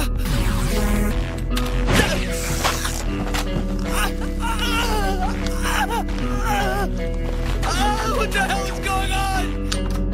What the hell is going on?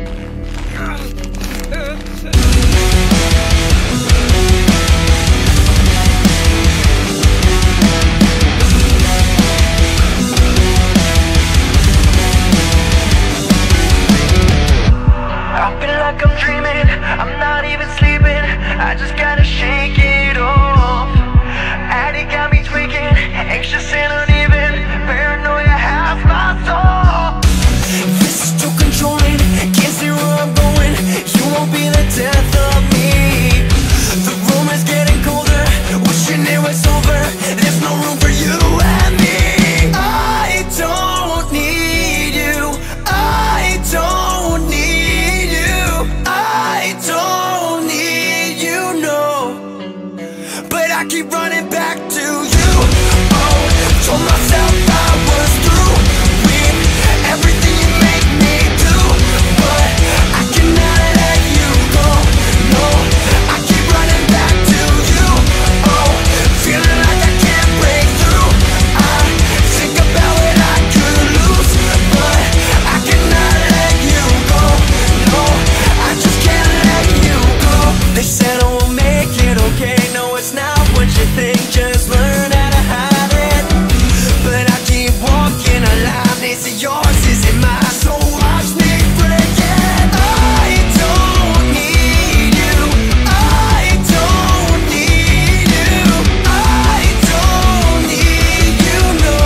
I feel like I'm dreaming, I'm not even sleeping, I just gotta shake it off. Addict got me tweaking, anxious and uneven, paranoia half my soul. This is too controlling, can't see where I'm going, you won't be the death of me. The room is getting colder, wishing it was over, there's no room for you and me. I don't need you, I don't need you, I don't need you, no. But I keep running back to you. Oh, told myself I was through with everything you make me do, but I cannot let you go. No, I keep running back to you. Oh, feeling like I can't break through. I think about what I could lose, but I cannot let you go. No, I just can't let you go. They said I won't make it, okay? No, it's not what you think, just learn how to hide it. But I keep walking a line, they say yours isn't mine, so watch me break it. I don't need you, I don't need you, I don't need you, no.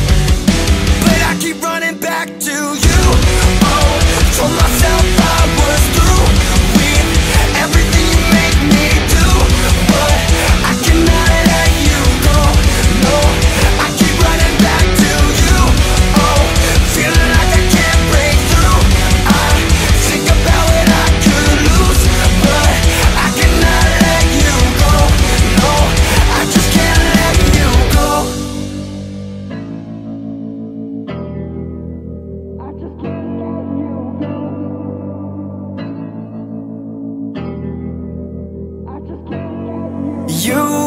But I keep running back to you. Oh, told myself I was through with everything you make me do, but I cannot let you go. No, I keep running back to you. Oh, feeling like I can't break through. I think about what I could lose, but I cannot let you go. No, I just can't let you go. I just can't let you go. I just can't let you go. You